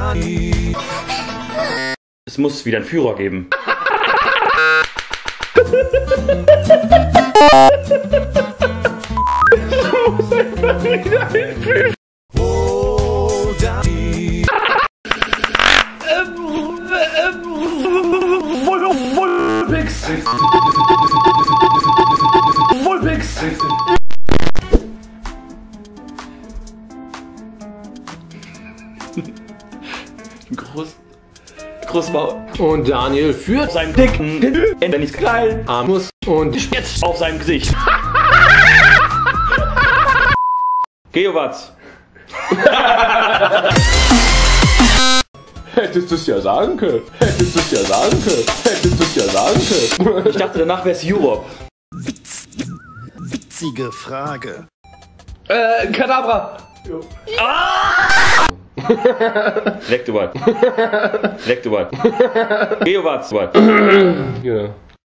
Es muss wieder einen Führer geben. Wollpix! Groß Maul. Und Daniel führt Seinen dicken, wenn nicht klein, Armus und jetzt auf seinem Gesicht. Geowatz. hättest du es ja sagen können. Hättest du es ja sagen können. Hättest du es ja sagen können. Ich dachte, danach wär's Europe. Witzige Frage. Kadabra. Leck du was. Leck du was. Geowatz. Ja.